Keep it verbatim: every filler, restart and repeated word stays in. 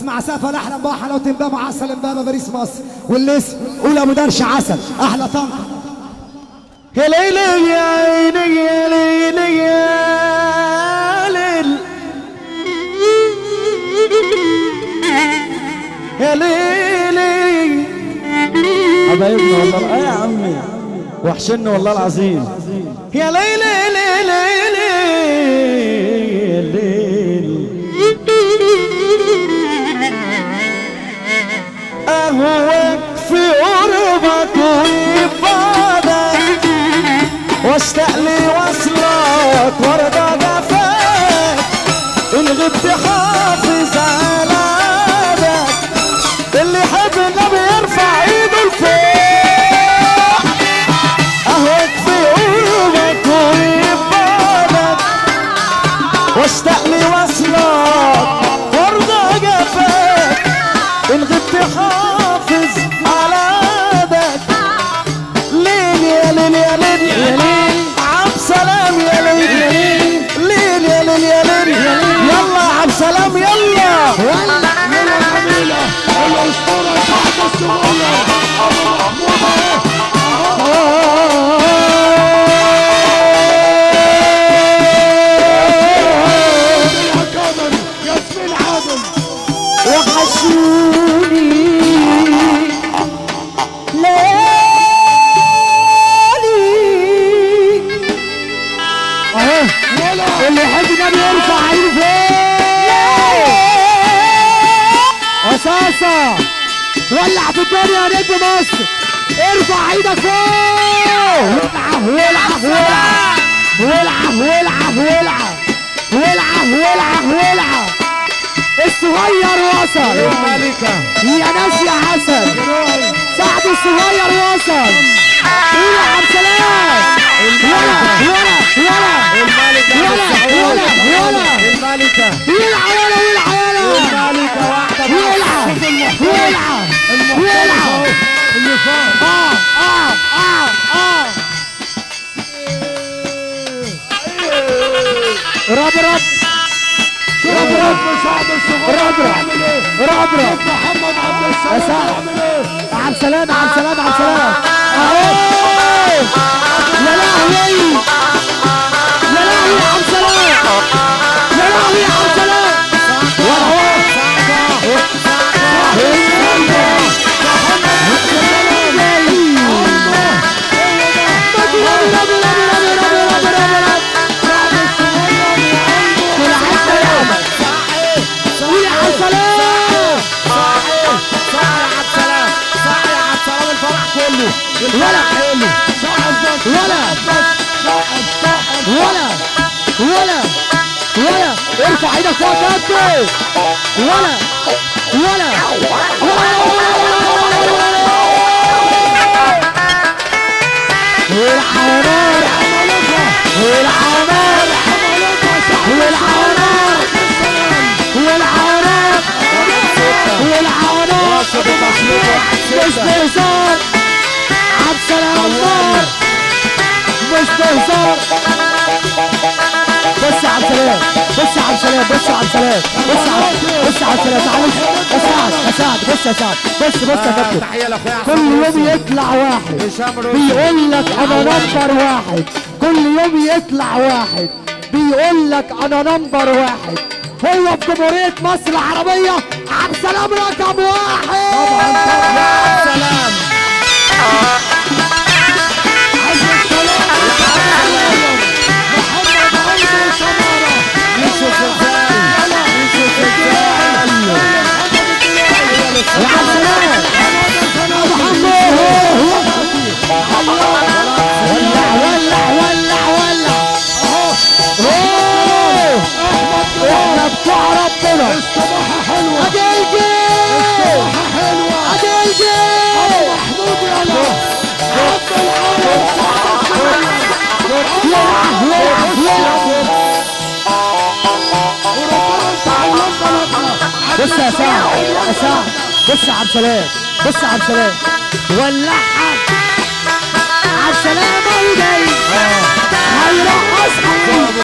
اسمع سافة احلى مباحة لو تنبابة عسل امبابة باريس مصر والليس قول ابو درش عسل احلى طنطا. يا ليلي يا عيني يا ليلي يا ليل يا ليلي حبايبنا والله. اه يا عمي وحشنا والله العظيم. يا ليلي ليلي ليلي اهواك في قربك ويبعدك واشتاق لي وصلك وارضى جفاك ان غبت حافظ على عادك اللي يحب النبي يرفع ايده لفوق. اهواك في قربك ويبعدك واشتاق لي وصلك وارضى جفاك ان غبت حافظ على عادك. ليل يا ليل يا ليل يا ليل عبد سلام يا ليل يا ليل ليل يا ليل يا ليل يلا عبد سلام يلا يلا يلا الجميلة الأسطورة سعد الصغير أبو محمود الحكامر ياسمين عادل وحشوني اللي يحب النبي يرفع عينه فوق. اساسا ولع في الدنيا يا نجم مصر ارفع ايدك فوق. ولع ولع ولع ولع ولع ولع ولع ولع. الصغير وصل يا ناس يا حسن سعد الصغير وصل. قول يا عبد السلام ولا ولا ولا الملكة ولا ولا ولا الملكة يلعب ولا ويلعب ولا الملكة واحدة يلعب يلعب يلعب اللي فات اه اه اه اه رب رب رب رب سعد الصغير رب رب رب رب محمد عبد السلام يعمل ايه؟ عبد السلام عبد السلام عبد السلام اهو يا لهوي يا لهوي يا عبد السلام يا لهوي يا عبد السلام ولا حلو ولا ولا ولا ولا ارفع ايدك فوق كابتن ولا ولا والعمار والعمار والعمار والعمار والعمار باستهزار عبد السلام النار باستهزار. بص يا عبد السلام بص يا عبد السلام بص يا عبد السلام بص يا عبد بص يا عبد السلام معلش يا سعد يا سعد بص يا سعد بص بص يا كابتن تحية لاخويا كل يوم يطلع واحد بيقول لك انا نمبر واحد. كل يوم يطلع واحد بيقول لك انا نمبر واحد. هو في جمهورية مصر العربية عبد السلام رقم واحد. طبعا طبعا يا عبد السلام محمد عبد سمارة يوسف الزاي يوسف الزاي يا عبد السلام محمد ولع ولع ولع ولع احنا بتوع ربنا. الصباحة حلوة ادي الجيل الصباحة حلوة ادي الجيل أبو محمود يلا عبد العالم يلعب يلعب يلعب. وربنا تعلمنا لنا بص يا سعد يا سعد بص يا عبد السلام بص يا عبد السلام ولعها عبد السلام اهو جاي هيرقص